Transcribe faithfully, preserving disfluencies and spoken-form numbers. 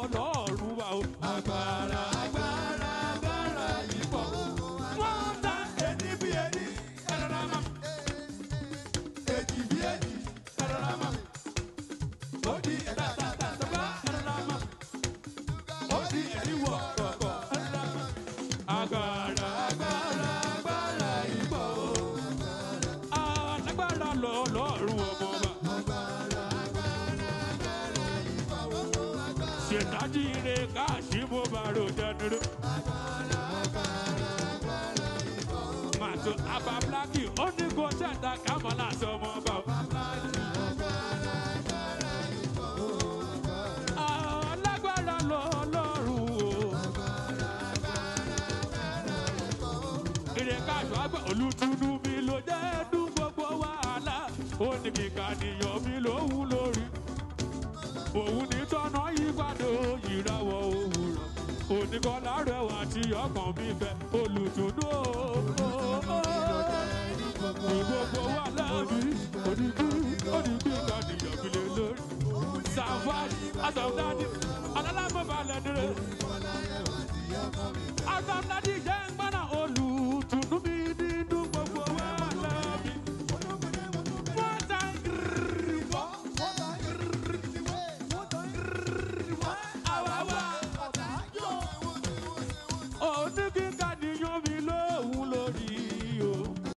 lọ́ọ̀rùn wa o. Agbára agbára agbára ìbọ̀. Wọ́n dá ẹni bí ẹni ẹ̀rọ̀ra mọ́. Èjì bí èjì ẹ̀rọ̀ra mọ́. Ó di ẹ̀dá tàtà tàbá ẹ̀rọ̀ra mọ́. Ó di ẹ̀rí wọ̀ kọ̀ọ̀kọ̀ ẹ̀rọ̀ra mọ́. Agbára agbára agbára ìbọ̀. Alágbára lọ́ọ̀rùn ọmọ ọba. Ṣètájìire káàṣì bó bá ro jẹnuru. Màtó àbá Blacki ó ní kó ṣẹ̀dá kámọ́lá sọmọ bá. Alágbára lọ́lọ́run o. Ire káàṣì àgbà olùtúnú mi ló jẹ́ dún gbogbo wàhálà. Ó ní kíkà níyàn mi lóhùn lórí. Òun ní tọ́nà yípadà ìràwọ̀ òwúrọ̀. Oníkọ́lá rẹwà tí ọkàn mi fẹ́. Ó